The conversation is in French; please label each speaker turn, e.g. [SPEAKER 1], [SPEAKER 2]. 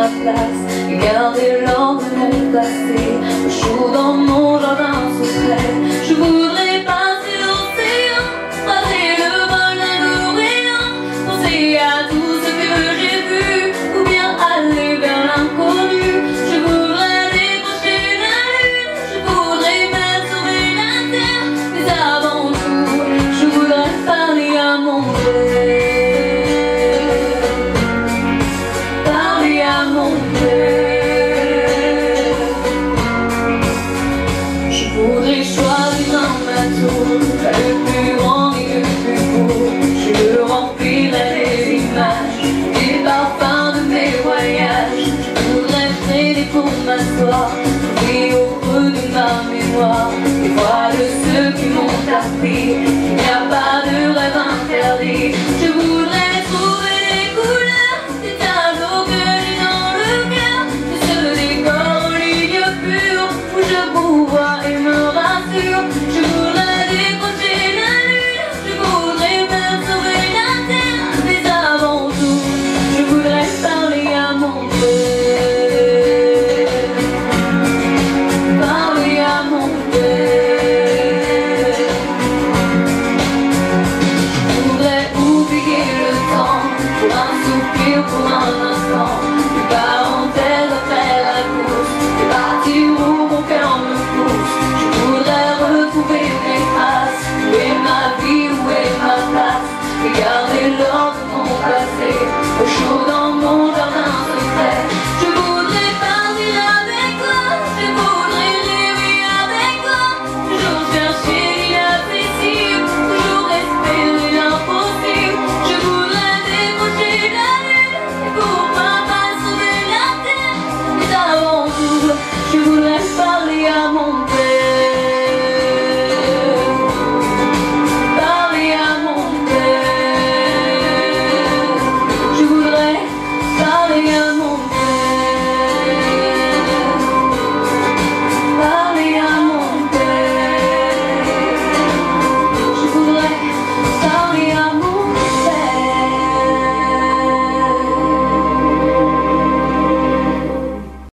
[SPEAKER 1] ma place et garder l'or de mon passé au chaud dans mon jardin secret. Je voudrais passer l'océan, croiser le vol d'un l'Orient, penser à tout ce que j'ai vu ou bien aller vers l'inconnu. Je voudrais décrocher la lune, je voudrais faire sauver la terre, mais avant tout, je voudrais parler à mon père. Parler à mon père. Je voudrais choisir un bateau, le plus grand et le plus beau. Je le remplirai des images, des parfums de mes voyages. Je voudrais traîner pour m'asseoir et au creux de ma mémoire les voix de ceux qui m'ont appris qu'il n'y a pas de rêve interdit.